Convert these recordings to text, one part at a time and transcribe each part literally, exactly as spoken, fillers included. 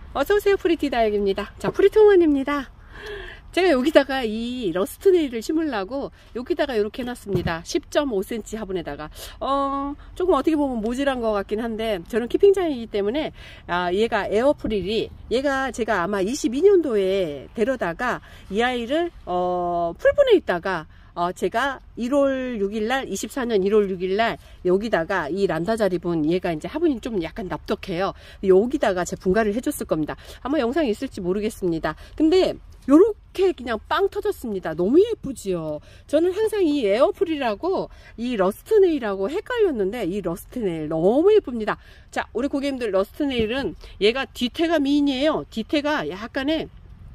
어서오세요. 프리티다육입니다. 자, 프리통원입니다. 제가 여기다가 이 러스트 네일을 심으려고 여기다가 이렇게 해놨습니다. 십 점 오 센티미터 화분에다가 어 조금 어떻게 보면 모질한 것 같긴 한데 저는 키핑장이기 때문에 아 얘가 에어프릴이 얘가 제가 아마 이십이 년도에 데려다가 이 아이를 어 풀분에 있다가 어, 제가 일월 육일날, 이십사 년 일월 육일날 여기다가 이 란다자립은 얘가 이제 화분이 좀 약간 납독해요. 여기다가 제 분갈이를 해줬을 겁니다. 아마 영상이 있을지 모르겠습니다. 근데 요렇게 그냥 빵 터졌습니다. 너무 예쁘지요. 저는 항상 이 에어프릴하고 이 러스트네일하고 헷갈렸는데 이 러스트네일 너무 예쁩니다. 자, 우리 고객님들 러스트네일은 얘가 뒤태가 미인이에요. 뒤태가 약간의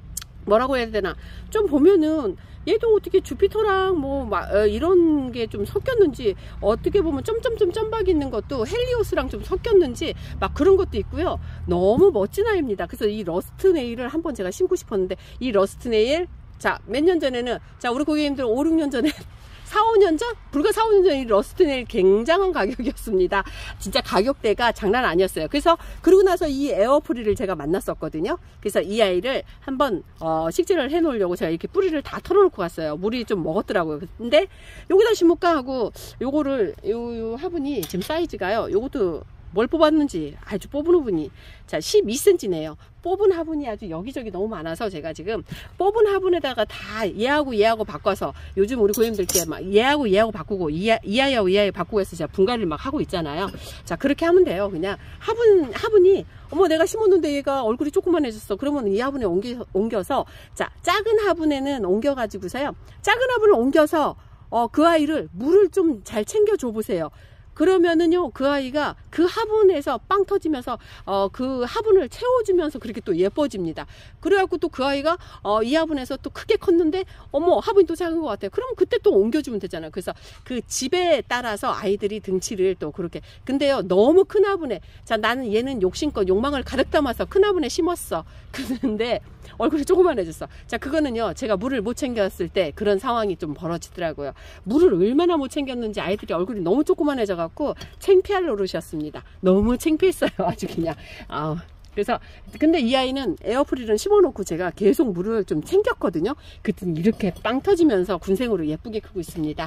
뭐라고 해야 되나 좀 보면은 얘도 어떻게 주피터랑 뭐 어, 이런 게 좀 섞였는지 어떻게 보면 점점점 점박 있는 것도 헬리오스랑 좀 섞였는지 막 그런 것도 있고요. 너무 멋진 아이입니다. 그래서 이 러스트 네일을 한번 제가 심고 싶었는데 이 러스트 네일 자 몇 년 전에는 자 우리 고객님들 오, 육 년 전에 사, 오 년 전? 불과 사, 오 년 전 이 러스트 네일 굉장한 가격이었습니다. 진짜 가격대가 장난 아니었어요. 그래서 그러고 나서 이 에어프릴을 제가 만났었거든요. 그래서 이 아이를 한번 어, 식재를 해 놓으려고 제가 이렇게 뿌리를 다 털어놓고 갔어요. 물이 좀 먹었더라고요. 근데 여기다 심을까 하고 요거를 요, 요 화분이 지금 사이즈가요. 요것도 뭘 뽑았는지 아주 뽑은 화분이 자 십이 센티미터네요. 뽑은 화분이 아주 여기저기 너무 많아서 제가 지금 뽑은 화분에다가 다 얘하고 얘하고 바꿔서 요즘 우리 고객님들께 막 얘하고 얘하고 바꾸고 이, 이 아이하고 이 아이 바꾸고 해서 제가 분갈이를 막 하고 있잖아요. 자 그렇게 하면 돼요. 그냥 화분 화분이 어머 내가 심었는데 얘가 얼굴이 조그만해졌어. 그러면 이 화분에 옮겨, 옮겨서 자 작은 화분에는 옮겨 가지고서요. 작은 화분을 옮겨서 어, 그 아이를 물을 좀 잘 챙겨 줘 보세요. 그러면은요 그 아이가 그 화분에서 빵 터지면서 어 그 화분을 채워주면서 그렇게 또 예뻐집니다. 그래갖고 또 그 아이가 어 이 화분에서 또 크게 컸는데 어머 화분이 또 작은 것 같아요. 그럼 그때 또 옮겨주면 되잖아요. 그래서 그 집에 따라서 아이들이 등치를 또 그렇게 근데요 너무 큰 화분에 자 나는 얘는 욕심껏 욕망을 가득 담아서 큰 화분에 심었어. 그런데 얼굴이 조그만해졌어. 자 그거는요 제가 물을 못 챙겼을 때 그런 상황이 좀 벌어지더라고요. 물을 얼마나 못 챙겼는지 아이들이 얼굴이 너무 조그만해져 갖고 창피할 노릇이었습니다. 너무 창피했어요. 아주 그냥 아 그래서 근데 이 아이는 에어프릴은 심어놓고 제가 계속 물을 좀 챙겼거든요. 그땐 이렇게 빵 터지면서 군생으로 예쁘게 크고 있습니다.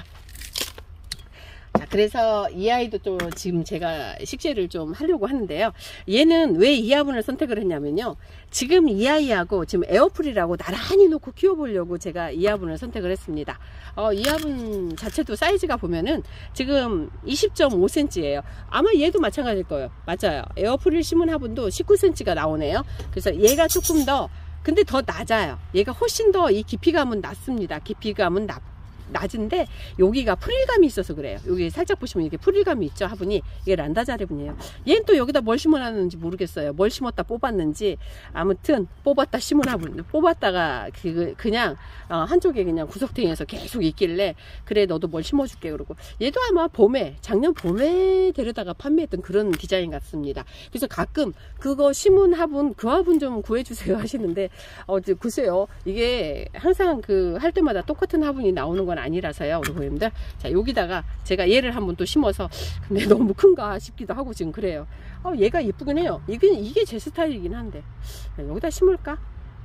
자, 그래서 이 아이도 또 지금 제가 식재를 좀 하려고 하는데요. 얘는 왜 이 화분을 선택을 했냐면요. 지금 이 아이하고 지금 에어프릴하고 나란히 놓고 키워보려고 제가 이 화분을 선택을 했습니다. 어, 이 화분 자체도 사이즈가 보면은 지금 이십 점 오 센티미터예요. 아마 얘도 마찬가지일 거예요. 맞아요. 에어프릴 심은 화분도 십구 센티미터가 나오네요. 그래서 얘가 조금 더 근데 더 낮아요. 얘가 훨씬 더 이 깊이감은 낮습니다. 깊이감은 낮 낮은데 여기가 프릴감이 있어서 그래요. 여기 살짝 보시면 이게 프릴감이 있죠. 화분이 이게 란다자립이에요. 얘는 또 여기다 뭘 심어놨는지 모르겠어요. 뭘 심었다 뽑았는지 아무튼 뽑았다 심은 화분 뽑았다가 그, 그냥 어, 한쪽에 그냥 구석탱이에서 계속 있길래 그래 너도 뭘 심어줄게 그러고 얘도 아마 봄에 작년 봄에 데려다가 판매했던 그런 디자인 같습니다. 그래서 가끔 그거 심은 화분 그 화분 좀 구해주세요 하시는데 어 글쎄요 이게 항상 그 할 때마다 똑같은 화분이 나오는 건 아니라서요 우리 고객님들. 자 여기다가 제가 얘를 한번 또 심어서 근데 너무 큰가 싶기도 하고 지금 그래요. 어 얘가 예쁘긴 해요. 이게 이게 제 스타일이긴 한데 여기다 심을까?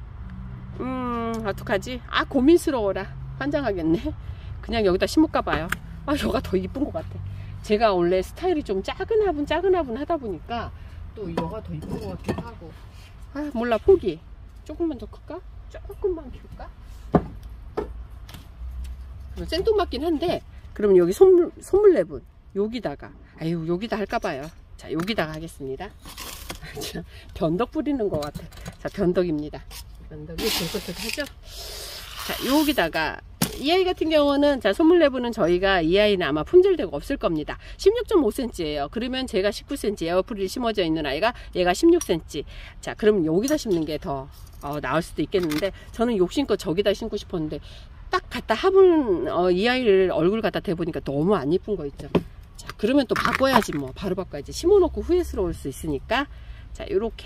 음 어떡하지? 아 고민스러워라. 환장하겠네. 그냥 여기다 심을까 봐요. 아 얘가 더 이쁜 것 같아. 제가 원래 스타일이 좀 작은 화분 작은 화분 하다 보니까 또 얘가 더 이쁜 것 같기도 하고 아 몰라 포기. 조금만 더 클까? 조금만 키울까? 생뚱맞긴 한데 그럼 여기 손물, 손물레분 여기다가 아유 여기다 할까봐요. 자 여기다가 하겠습니다. 변덕 부리는 것 같아. 자 변덕입니다. 변덕이 쫄깃하죠. 자 여기다가 이 아이 같은 경우는 자 손물레분은 저희가 이 아이는 아마 품절되고 없을 겁니다. 십육 점 오 센티미터예요. 그러면 제가 십구 센티미터 에어프릴이 심어져 있는 아이가 얘가 십육 센티미터. 자 그럼 여기다 심는 게 더 어, 나을 수도 있겠는데 저는 욕심껏 저기다 심고 싶었는데 딱 갖다 화분 어, 이 아이를 얼굴 갖다 대보니까 너무 안 예쁜 거 있죠. 자 그러면 또 바꿔야지 뭐 바로 바꿔야지. 심어놓고 후회스러울 수 있으니까 자 요렇게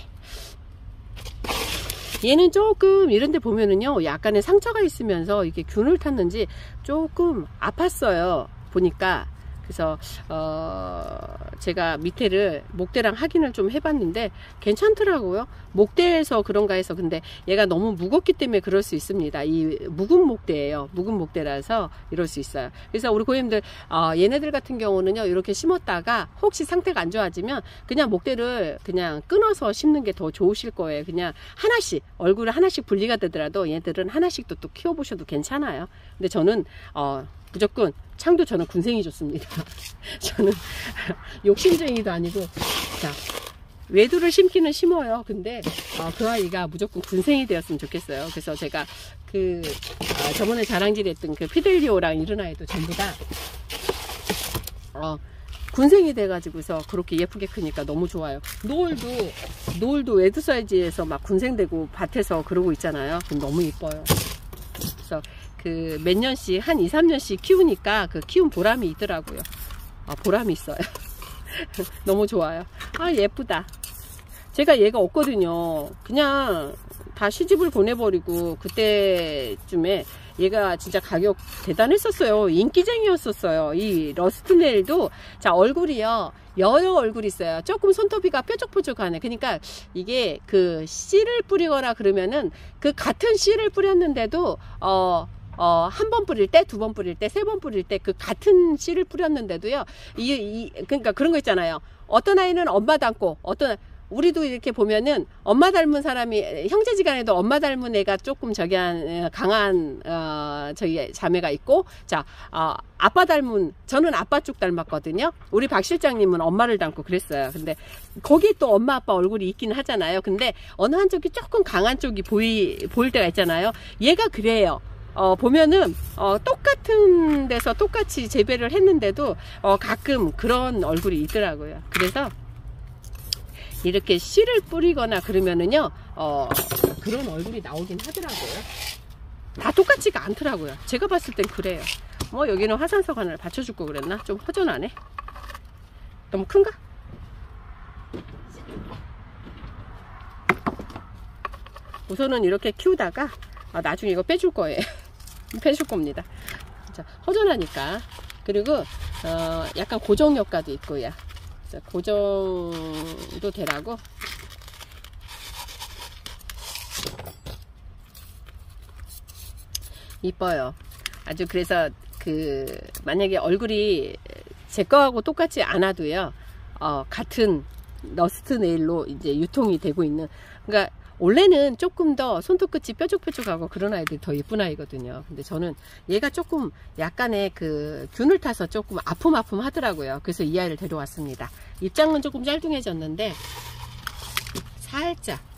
얘는 조금 이런데 보면은요 약간의 상처가 있으면서 이게 균을 탔는지 조금 아팠어요 보니까. 그래서 어 제가 밑에를 목대랑 확인을 좀 해봤는데 괜찮더라고요. 목대에서 그런가 해서. 근데 얘가 너무 무겁기 때문에 그럴 수 있습니다. 이 묵은 목대예요. 묵은 목대라서 이럴 수 있어요. 그래서 우리 고객님들 어 얘네들 같은 경우는요, 이렇게 심었다가 혹시 상태가 안 좋아지면 그냥 목대를 그냥 끊어서 심는 게 더 좋으실 거예요. 그냥 하나씩, 얼굴을 하나씩 분리가 되더라도 얘들은 하나씩 또, 또 키워보셔도 괜찮아요. 근데 저는 어 무조건 창도 저는 군생이 좋습니다. 저는 욕심쟁이도 아니고. 자, 외두를 심기는 심어요. 근데 어, 그 아이가 무조건 군생이 되었으면 좋겠어요. 그래서 제가 그 어, 저번에 자랑질 했던 그 피델리오랑 이런 아이도 전부 다 어, 군생이 돼가지고서 그렇게 예쁘게 크니까 너무 좋아요. 노을도 노을도 외두 사이즈에서 막 군생되고 밭에서 그러고 있잖아요. 너무 예뻐요. 그래서 그 몇 년씩 한 이, 삼 년씩 키우니까 그 키운 보람이 있더라고요. 아, 보람이 있어요. 너무 좋아요. 아, 예쁘다. 제가 얘가 없거든요. 그냥 다 시집을 보내버리고 그때쯤에 얘가 진짜 가격 대단했었어요. 인기쟁이였었어요. 이 러스트네일도 자, 얼굴이요, 여여 얼굴이 있어요. 조금 손톱이가 뾰족뾰족하네. 그러니까 이게 그 씨를 뿌리거나 그러면은 그 같은 씨를 뿌렸는데도 어 어, 한 번 뿌릴 때, 두 번 뿌릴 때, 세 번 뿌릴 때 그 같은 씨를 뿌렸는데도요, 이, 이, 그러니까 그런 거 있잖아요. 어떤 아이는 엄마 닮고, 어떤, 우리도 이렇게 보면은 엄마 닮은 사람이, 형제지간에도 엄마 닮은 애가 조금 저기 한, 강한, 어, 저기 자매가 있고, 자, 어, 아빠 닮은, 저는 아빠 쪽 닮았거든요. 우리 박 실장님은 엄마를 닮고 그랬어요. 근데 거기에 또 엄마 아빠 얼굴이 있긴 하잖아요. 근데 어느 한쪽이 조금 강한 쪽이 보이, 보일 때가 있잖아요. 얘가 그래요. 어, 보면은, 어, 똑같은 데서 똑같이 재배를 했는데도, 어, 가끔 그런 얼굴이 있더라고요. 그래서, 이렇게 씨를 뿌리거나 그러면은요, 어, 그런 얼굴이 나오긴 하더라고요. 다 똑같지가 않더라고요. 제가 봤을 땐 그래요. 뭐, 여기는 화산석 하나를 받쳐줄 거 그랬나? 좀 허전하네. 너무 큰가? 우선은 이렇게 키우다가, 아, 나중에 이거 빼줄 거예요. 빼줄 겁니다. 자, 허전하니까. 그리고 어, 약간 고정 효과도 있고요. 자, 고정도 되라고. 이뻐요. 아주. 그래서 그 만약에 얼굴이 제 거하고 똑같지 않아도요, 어, 같은 러스트 네일로 이제 유통이 되고 있는. 그러니까 원래는 조금 더 손톱 끝이 뾰족뾰족하고 그런 아이들이 더 예쁜 아이거든요. 근데 저는 얘가 조금 약간의 그 균을 타서 조금 아픔아픔 하더라고요. 그래서 이 아이를 데려왔습니다. 입장은 조금 짤뚱해졌는데 살짝.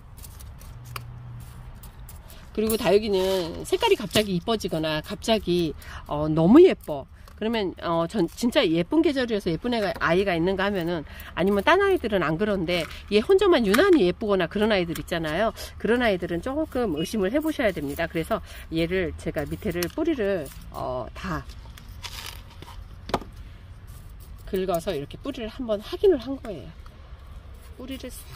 그리고 다육이는 색깔이 갑자기 이뻐지거나 갑자기 어, 너무 예뻐. 그러면 어, 전 진짜 예쁜 계절이어서 예쁜 애가 아이가 있는가 하면은, 아니면 딴 아이들은 안 그런데 얘 혼자만 유난히 예쁘거나 그런 아이들 있잖아요. 그런 아이들은 조금 의심을 해 보셔야 됩니다. 그래서 얘를 제가 밑에를 뿌리를 어, 다 긁어서 이렇게 뿌리를 한번 확인을 한 거예요. 뿌리를 싹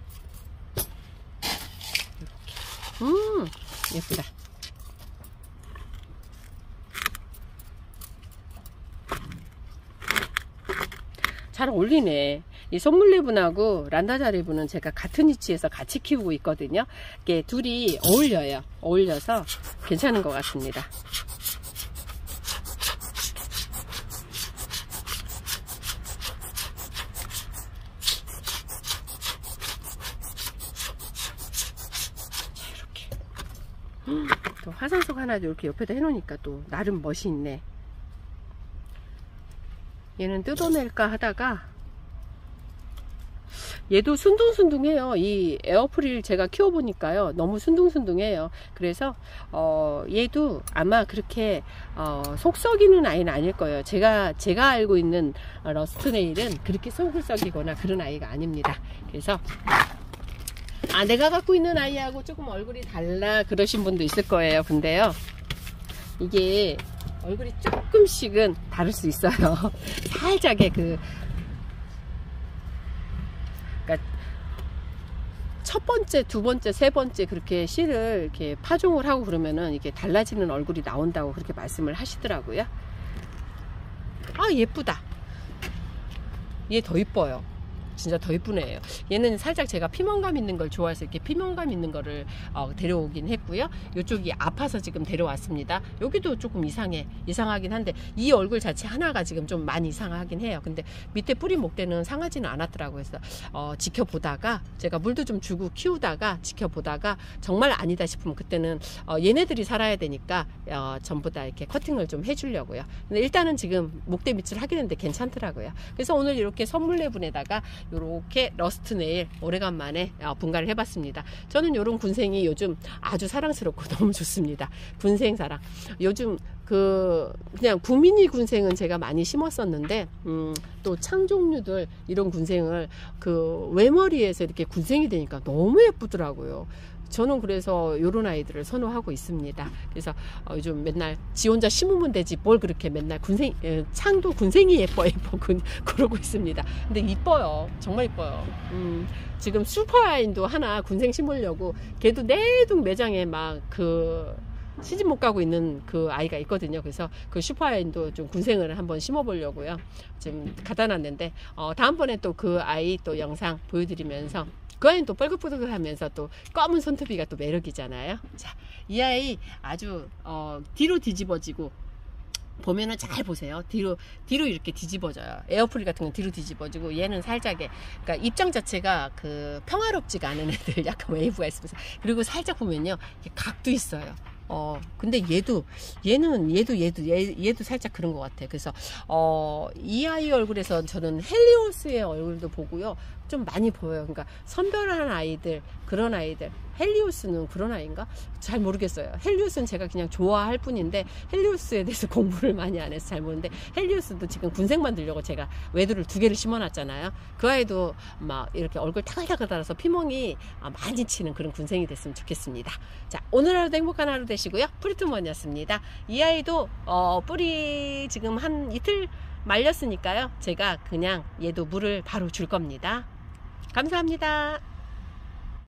이렇게. 음, 예쁘다. 잘 어울리네. 이 선물레분하고 란다자리분은 제가 같은 위치에서 같이 키우고 있거든요. 이게 둘이 어울려요. 어울려서 괜찮은 것 같습니다. 이렇게. 또 화산석 하나도 이렇게 옆에다 해놓으니까 또 나름 멋이 있네. 얘는 뜯어낼까 하다가, 얘도 순둥순둥해요. 이 에어프릴 제가 키워보니까요, 너무 순둥순둥해요. 그래서 어, 얘도 아마 그렇게 어, 속 썩이는 아이는 아닐 거예요. 제가 제가 알고 있는 러스트네일은 그렇게 속을 썩이거나 그런 아이가 아닙니다. 그래서 아, 내가 갖고 있는 아이하고 조금 얼굴이 달라 그러신 분도 있을 거예요. 근데요, 이게 얼굴이 조금씩은 다를 수 있어요. 살짝의 그, 그러니까 첫 번째, 두 번째, 세 번째 그렇게 씨를 이렇게 파종을 하고 그러면은 이게 달라지는 얼굴이 나온다고 그렇게 말씀을 하시더라고요. 아, 예쁘다. 얘 더 이뻐요. 진짜 더 이쁜 애예요. 얘는 살짝 제가 피멍감 있는 걸 좋아해서 이렇게 피멍감 있는 거를 어, 데려오긴 했고요. 이쪽이 아파서 지금 데려왔습니다. 여기도 조금 이상해. 이상하긴 한데 이 얼굴 자체 하나가 지금 좀 많이 이상하긴 해요. 근데 밑에 뿌리 목대는 상하지는 않았더라고요. 그래서 어, 지켜보다가 제가 물도 좀 주고 키우다가 지켜보다가 정말 아니다 싶으면 그때는 어, 얘네들이 살아야 되니까 어, 전부 다 이렇게 커팅을 좀 해주려고요. 근데 일단은 지금 목대 밑을 하긴 했는데 괜찮더라고요. 그래서 오늘 이렇게 선물 내분에다가 요렇게 러스트 네일 오래간만에 분갈이를 해봤습니다. 저는 요런 군생이 요즘 아주 사랑스럽고 너무 좋습니다. 군생 사랑. 요즘 그 그냥 구미니 군생은 제가 많이 심었었는데 음, 또 창종류들 이런 군생을 그 외머리에서 이렇게 군생이 되니까 너무 예쁘더라고요. 저는 그래서 요런 아이들을 선호하고 있습니다. 그래서 어, 요즘 맨날 지 혼자 심으면 되지 뭘 그렇게 맨날 군생 에, 창도 군생이 예뻐 예뻐 군, 그러고 있습니다. 근데 이뻐요. 정말 이뻐요. 음, 지금 슈퍼아인도 하나 군생 심으려고 걔도 내동 매장에 막 그 시집 못 가고 있는 그 아이가 있거든요. 그래서 그 슈퍼아인도 좀 군생을 한번 심어 보려고요. 지금 갖다 놨는데 어, 다음번에 또 그 아이 또 영상 보여드리면서 그 아이는 또 뻘긋뻘긋 하면서 또 검은 손톱이가 또 매력이잖아요. 자, 이 아이 아주 어, 뒤로 뒤집어지고 보면은 잘 보세요. 뒤로 뒤로 이렇게 뒤집어져요. 에어프릴 같은 건 뒤로 뒤집어지고 얘는 살짝에 그러니까 입장 자체가 그 평화롭지가 않은 애들 약간 웨이브가 있으면서 그리고 살짝 보면요 각도 있어요. 어 근데 얘도 얘는 얘도 얘도 얘, 얘도 살짝 그런 것 같아. 그래서 어 이 아이 얼굴에서 저는 헬리오스의 얼굴도 보고요 좀 많이 보여요. 그러니까 선별한 아이들 그런 아이들. 헬리오스는 그런 아이인가? 잘 모르겠어요. 헬리오스는 제가 그냥 좋아할 뿐인데 헬리오스에 대해서 공부를 많이 안 해서 잘 모르는데 헬리오스도 지금 군생 만들려고 제가 외두를 두 개를 심어놨잖아요. 그 아이도 막 이렇게 얼굴 타글타글 달아서 피멍이 많이 치는 그런 군생이 됐으면 좋겠습니다. 자, 오늘 하루도 행복한 하루 되시고요. 프리트먼이었습니다. 이 아이도 어, 뿌리 지금 한 이틀 말렸으니까요. 제가 그냥 얘도 물을 바로 줄 겁니다. 감사합니다.